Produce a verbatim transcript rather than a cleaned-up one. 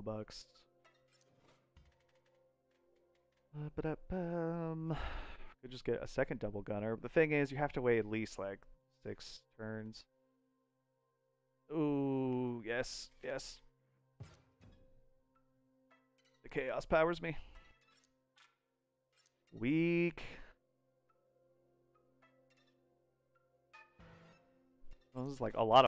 bucks. Uh, but um, could just get a second double gunner. The thing is, you have to wait at least like six turns. Ooh, yes, yes. The chaos powers me. Weak. Well, this is like a lot of